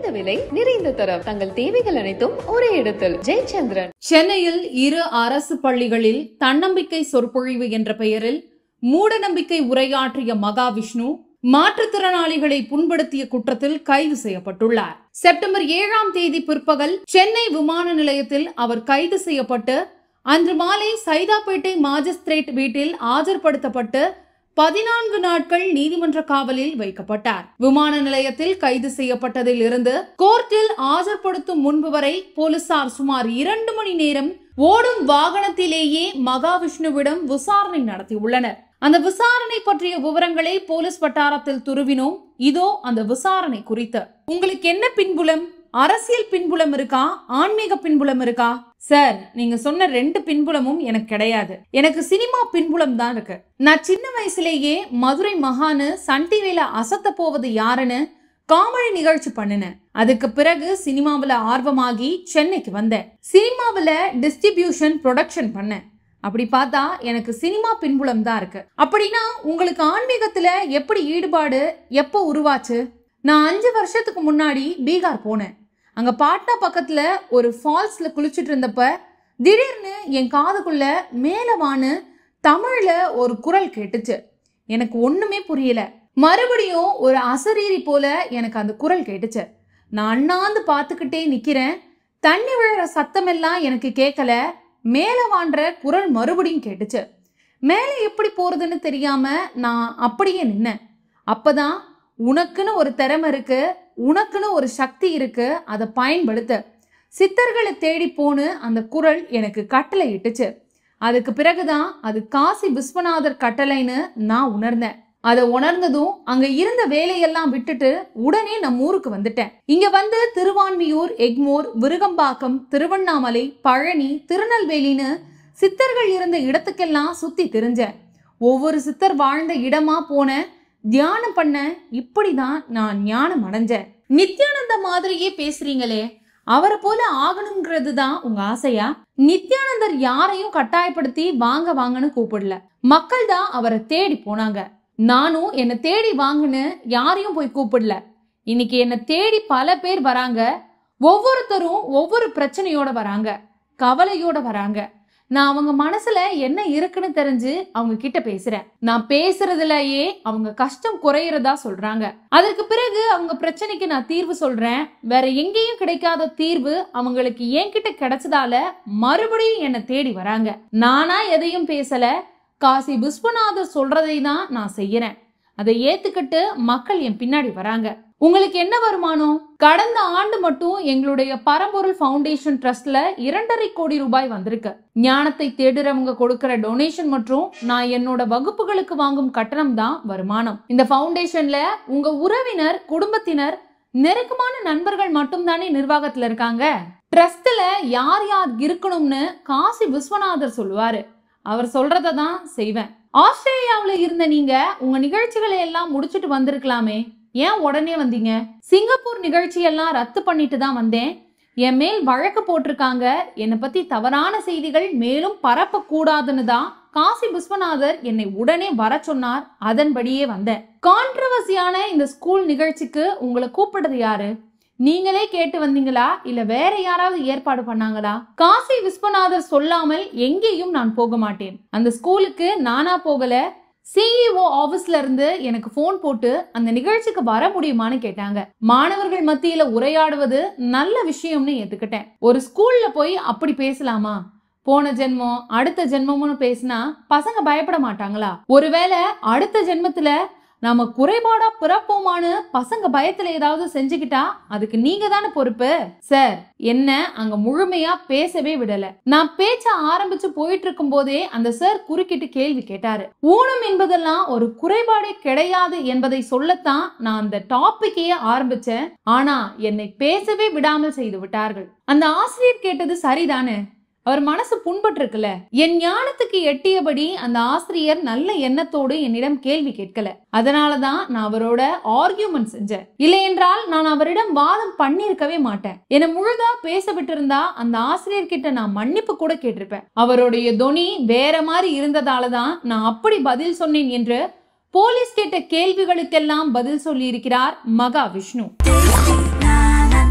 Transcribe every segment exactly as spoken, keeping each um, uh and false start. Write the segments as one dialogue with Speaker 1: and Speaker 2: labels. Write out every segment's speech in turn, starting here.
Speaker 1: குறைந்த விலை நிறைந்த தரம் தங்கள் தேவைகள் அனைத்தும் ஒரே இடத்தில். ஜெயச்சந்திரன்.
Speaker 2: சென்னையில் இரு அரசு பள்ளிகளில் தன்னம்பிக்கை சொற்பொழிவு என்ற பெயரில் மூட நம்பிக்கை உரையாற்றிய மகாவிஷ்ணு மாற்றுத்திறனாளிகளை புண்படுத்திய குற்றத்தில் கைது செய்யப்பட்டுள்ளார். செப்டம்பர் ஏழாம் தேதி பிற்பகல் சென்னை விமான நிலையத்தில் அவர் கைது செய்யப்பட்டு அன்று மாலை சைதாப்பேட்டை மாஜிஸ்திரேட் வீட்டில் ஆஜர்படுத்தப்பட்டு பதினான்கு நாட்கள் நீதிமன்ற காவலில் வைக்கப்பட்டார். விமான நிலையத்தில் கைது செய்யப்பட்டதில் இருந்து கோர்ட்டில் ஆஜர்படுத்தும் முன்பு வரை போலீசார் சுமார் இரண்டு மணி நேரம் ஓடும் வாகனத்திலேயே மகாவிஷ்ணுவிடம் விசாரணை நடத்தியுள்ளனர். அந்த விசாரணை பற்றிய விவரங்களை போலீஸ் வட்டாரத்தில் துருவினோம். இதோ அந்த விசாரணை குறித்து. உங்களுக்கு என்ன பின்புலம்? அரசியல் பின்புலம் இருக்கா? ஆன்மீக பின்புலம் இருக்கா? சார், நீங்க சொன்ன ரெண்டு பின்புலமும் எனக்கு கிடையாது. எனக்கு சினிமா பின்புலம் தான் இருக்கு. நான் சின்ன வயசுலேயே மதுரை மகானு சன் டிவில அசத்த போவது யாருன்னு காமெடி நிகழ்ச்சி பண்ணினேன். அதுக்கு பிறகு சினிமாவில ஆர்வமாகி சென்னைக்கு வந்தேன். சினிமாவில டிஸ்ட்ரிபியூஷன் ப்ரொடக்ஷன் பண்ணேன். அப்படி பார்த்தா எனக்கு சினிமா பின்புலம் தான் இருக்கு. அப்படின்னா உங்களுக்கு ஆன்மீகத்துல எப்படி ஈடுபாடு எப்போ உருவாச்சு? நான் அஞ்சு வருஷத்துக்கு முன்னாடி பீகார் போனேன். அங்க பாட்னா பக்கத்துல ஒரு ஃபால்ஸ்ல குளிச்சுட்டு இருந்தப்ப திடீர்னு என் காதுக்குள்ள மேலவான்னு தமிழ்ல ஒரு குரல் கேட்டுச்சு. எனக்கு ஒண்ணுமே புரியல. மறுபடியும் ஒரு அசரீரி போல எனக்கு அந்த குரல் கேட்டுச்சு. நான் அண்ணாந்து பார்த்துக்கிட்டே நிக்கிறேன். தண்ணி விழுற சத்தமெல்லாம் எனக்கு கேட்கல. மேலவான்ற குரல் மறுபடியும் கேட்டுச்சு. மேலே எப்படி போறதுன்னு தெரியாம நான் அப்படியே நின்னேன். அப்பதான் உனக்குன்னு ஒரு திறமை இருக்கு, உனக்குன்னு ஒரு சக்தி இருக்கு, அதை பயன்படுத்த சித்தர்களை தேடி போன்னு அந்த குரல் எனக்கு கட்டளை இட்டுச்சு. அதுக்கு பிறகுதான் அது காசி விஸ்வநாதர் கட்டளைன்னு நான் உணர்ந்தேன். அதை உணர்ந்ததும் அங்க இருந்த வேலையெல்லாம் விட்டுட்டு உடனே நம்ம ஊருக்கு வந்துட்டேன். இங்க வந்து திருவான்மியூர், எக்மோர், விருகம்பாக்கம், திருவண்ணாமலை, பழனி, திருநெல்வேலின்னு சித்தர்கள் இருந்த இடத்துக்கெல்லாம் சுத்தி திரிஞ்சேன். ஒவ்வொரு சித்தர் வாழ்ந்த இடமா போன, தியானம் பண்ண. இப்படிதான் நான் ஞானம் அடைஞ்சேன். நித்யானந்த மாதிரியே பேசுறீங்களே, அவரை போல ஆகணுங்கிறது தான் உங்க ஆசையா? நித்யானந்தர் யாரையும் கட்டாயப்படுத்தி வாங்க வாங்கன்னு கூப்பிடல. மக்கள் தான் அவரை தேடி போனாங்க. நானும் என்னை தேடி வாங்கன்னு யாரையும் போய் கூப்பிடல. இன்னைக்கு என்னை தேடி பல பேர் வராங்க. ஒவ்வொருத்தரும் ஒவ்வொரு பிரச்சனையோட வராங்க, கவலையோட வராங்க. நான் அவங்க மனசுல என்ன இருக்குன்னு தெரிஞ்சு அவங்க கிட்ட பேசுறேன். நான் பேசுறதுலயே அவங்க கஷ்டம் குறையறதா சொல்றாங்க. அதற்கு பிறகு அவங்க பிரச்சனைக்கு நான் தீர்வு சொல்றேன். வேற எங்கேயும் கிடைக்காத தீர்வு அவங்களுக்கு என்கிட்ட கிடைச்சதால மறுபடியும் என்னை தேடி வராங்க. நானா எதையும் பேசல, காசி விஸ்வநாதர் சொல்றதை தான் நான் செய்யறேன். அதை ஏத்துக்கிட்டு மக்கள் என் பின்னாடி வராங்க. உங்களுக்கு என்ன வருமானம்? கடந்த ஆண்டு மட்டும் எங்களுடைய பரம்பொருள் ஃபவுண்டேஷன் ட்ரஸ்ட்ல இரண்டரை கோடி ரூபாய் வந்திருக்கு. ஞானத்தை தேடுறவங்க கொடுக்கிற டொனேஷன் மற்றும் நான் என்னோட வகுப்புகளுக்கு வாங்கும் கட்டணம் தான் வருமானம். இந்த ஃபவுண்டேஷன்ல உங்க உறவினர், குடும்பத்தினர், நெருக்கமான நண்பர்கள் மட்டும் தானே நிர்வாகத்துல இருக்காங்க. ட்ரஸ்ட்ல யார் யார் இருக்கணும்னு காசி விஸ்வநாதர் சொல்லுவாரு. அவர் சொல்றத தான் செய்வேன். ஆஸ்திரேலியாவில இருந்த நீங்க உங்க நிகழ்ச்சிகளை எல்லாம் முடிச்சுட்டு வந்திருக்கலாமே, ஏன் உடனே வந்தீங்க? சிங்கப்பூர் நிகழ்ச்சி எல்லாம் ரத்து பண்ணிட்டு தான் வந்தேன். என் மேல் வழக்கு போட்டிருக்காங்க. என்னை பத்தி தவறான செய்திகள் மேலும் பரப்ப கூடாதுன்னு தான் காசி விஸ்வநாதர் என்னை உடனே வர சொன்னார். அதன்படியே வந்தேன். கான்ட்ரவர்சியான இந்த ஸ்கூல் நிகழ்ச்சிக்கு உங்களை கூப்பிடுறது யாரு? நீங்களே கேட்டு வந்தீங்களா, இல்ல வேற யாராவது ஏற்பாடு பண்ணாங்களா? காசி விஸ்வநாதர் சொல்லாமல் எங்கேயும் நான் போக மாட்டேன். அந்த ஸ்கூலுக்கு நானா போகல. சிஇஓ ஆபீஸ்ல இருந்து எனக்கு போன் போட்டு அந்த நிகழ்ச்சிக்கு வர முடியுமான்னு கேட்டாங்க. மாணவர்கள் மத்தியில உரையாடுவது நல்ல விஷயம்னு ஏத்துக்கிட்டேன். ஒரு ஸ்கூல்ல போய் அப்படி பேசலாமா? போன ஜென்மம் அடுத்த ஜென்மம்னு பேசினா பசங்க பயப்பட மாட்டாங்களா? ஒருவேளை அடுத்த ஜென்மத்துல நாம குறைபாடா பிறப்போமான்னு பசங்க பயத்துல ஏதாவது செஞ்சுக்கிட்டா அதுக்கு நீங்க தானே பொறுப்பு. சார், என்ன அங்க முழுமையா பேசவே விடல. நான் பேச்ச ஆரம்பிச்சு போயிட்டு இருக்கும் போதே அந்த சார் குறுக்கிட்டு கேள்வி கேட்டாரு. ஊனம் என்பதெல்லாம் ஒரு குறைபாடே கிடையாது என்பதை சொல்லத்தான் நான் அந்த டாபிக்கையே ஆரம்பிச்சேன். ஆனா என்னை பேசவே விடாமல் செய்து விட்டார்கள். அந்த ஆசிரியர் கேட்டது சரிதானே? அவர் மனசு புண்பட்டு இருக்குல்ல. என் ஞானத்துக்கு எட்டியபடி அந்த ஆசிரியர் நல்ல எண்ணத்தோடு என்னிடம் கேள்வி கேட்கல. அதனாலதான் நான் அவரோட ஆர்கியூமெண்ட் செஞ்சேன். இல்லை என்றால் நான் அவரிடம் வாதம் பண்ணிருக்கவே மாட்டேன். என்னை முழுதா பேச விட்டு இருந்தா அந்த ஆசிரியர் கிட்ட நான் மன்னிப்பு கூட கேட்டிருப்பேன். அவருடைய தொனி வேற மாதிரி இருந்ததாலதான் நான் அப்படி பதில் சொன்னேன் என்று போலீஸ் கேட்ட கேள்விகளுக்கெல்லாம் பதில் சொல்லி இருக்கிறார் மகாவிஷ்ணு.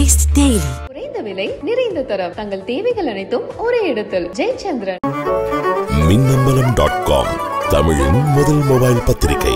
Speaker 3: Taste Daily.
Speaker 1: குறைந்த விலை நிறைந்த தரம் தங்கள் தேவைகள் அனைத்தும் ஒரே இடத்தில். ஜெயச்சந்திரன்.
Speaker 4: மின்னம்பலம் டாட் காம் தமிழின் முதல் மொபைல் பத்திரிகை.